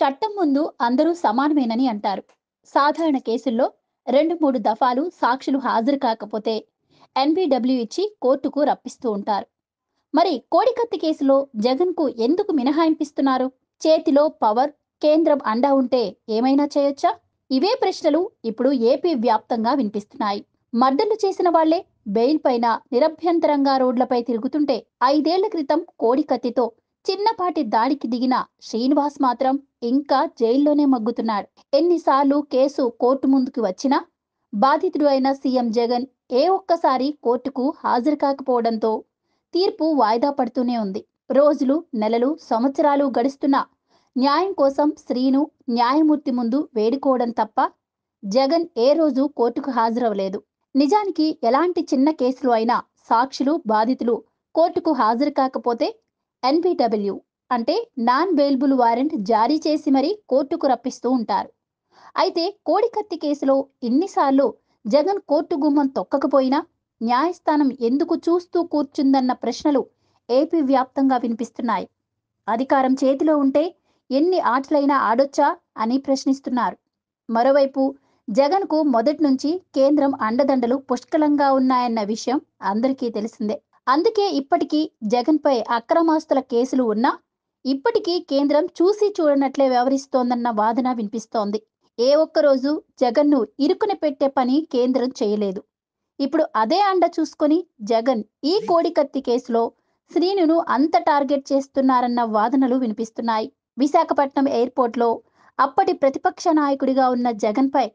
చట్టం ముందు అందరూ సమానమేనని అంటారు. సాధారణ కేసుల్లో 2-3 దఫాలు సాక్షులు హాజరు కాకపోతే ఎన్బిడబ్ల్యూ ఇచ్చి కోర్టుకు రప్పిస్తూ ఉంటారు. మరి కోడికత్తి కేసులో జగన్కు ఎందుకు మినహాయింపిస్తున్నారు? చేతిలో పవర్, కేంద్రం అండా ఉంటే ఏమైనా చేయొచ్చా? ఇవే ప్రశ్నలు ఇప్పుడు ఏపీ వ్యాప్తంగా వినిపిస్తున్నాయి. మర్డర్లు చేసిన వాళ్లే బెయిల్ పైన నిరభ్యంతరంగా రోడ్లపై తిరుగుతుంటే 5 ఏళ్ల క్రితం కోడికత్తితో చిన్నపాటి దాడికి దిగిన శ్రీనివాస్ మాత్రం ఇంకా జైల్లోనే మగ్గుతున్నాడు. ఎన్నిసార్లు కేసు కోర్టు ముందుకు వచ్చినా బాధితుడు అయిన సీఎం జగన్ ఏ ఒక్కసారి కోర్టుకు హాజరు కాకపోవడంతో తీర్పు వాయిదా పడుతూనే ఉంది. రోజులు, నెలలు, సంవత్సరాలు గడుస్తున్నా న్యాయం కోసం శ్రీను న్యాయమూర్తి ముందు వేడుకోవడం తప్ప జగన్ ఏ రోజు కోర్టుకు హాజరవలేదు. నిజానికి ఎలాంటి చిన్న కేసులు అయినా సాక్షులు, బాధితులు కోర్టుకు హాజరు కాకపోతే ఎన్బిడబ్ల్యూ అంటే నాన్ బెయిలబుల్ వారెంట్ జారీ చేసి మరీ కోర్టుకు రప్పిస్తూ ఉంటారు. అయితే కోడికత్తి కేసులో ఇన్నిసార్లు జగన్ కోర్టు గుమ్మం తొక్కకపోయినా న్యాయస్థానం ఎందుకు చూస్తూ కూర్చుందన్న ప్రశ్నలు ఏపీ వ్యాప్తంగా వినిపిస్తున్నాయి. అధికారం చేతిలో ఉంటే ఎన్ని ఆటలైనా ఆడొచ్చా అని ప్రశ్నిస్తున్నారు. మరోవైపు జగన్కు మొదటి నుంచి కేంద్రం అండదండలు పుష్కలంగా ఉన్నాయన్న విషయం అందరికీ తెలిసిందే. అందుకే ఇప్పటికీ జగన్పై అక్రమాస్తుల కేసులు ఉన్నా ఇప్పటికీ కేంద్రం చూసి చూడనట్లే వ్యవహరిస్తోందన్న వాదన వినిపిస్తోంది. ఏ ఒక్కరోజు జగన్ను ఇరుకున పెట్టే పని కేంద్రం చేయలేదు. ఇప్పుడు అదే అండ చూసుకొని జగన్ ఈ కోడికత్తి కేసులో శ్రీనును అంత టార్గెట్ చేస్తున్నారన్న వాదనలు వినిపిస్తున్నాయి. విశాఖపట్నం ఎయిర్పోర్ట్లో అప్పటి ప్రతిపక్ష నాయకుడిగా ఉన్న జగన్పై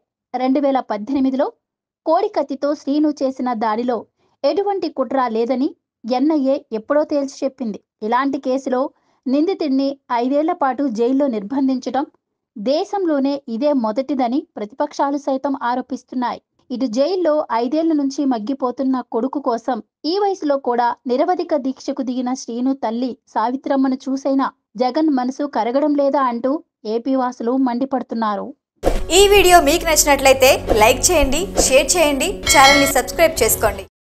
2018లో కోడికత్తితో శ్రీను చేసిన దాడిలో ఎటువంటి కుట్ర లేదని ఎన్ఐఏ ఎప్పుడో తేల్చి చెప్పింది. ఇలాంటి కేసులో నిందితుడిని 5 ఏళ్ల పాటు జైల్లో నిర్బంధించడం దేశంలోనే ఇదే మొదటిదని ప్రతిపక్షాలు సైతం ఆరోపిస్తున్నాయి. ఇటు జైల్లో 5 ఏళ్ల నుంచి మగ్గిపోతున్న కొడుకు కోసం ఈ వయసులో కూడా నిరవధిక దీక్షకు దిగిన శ్రీను తల్లి సావిత్రమ్మను చూసైనా జగన్ మనసు కరగడం లేదా అంటూ ఏపీ వాసులు మండిపడుతున్నారు. ఈ వీడియో మీకు నచ్చినట్లయితే లైక్ చేయండి, షేర్ చేయండి, ఛానల్ని సబ్స్క్రైబ్ చేసుకోండి.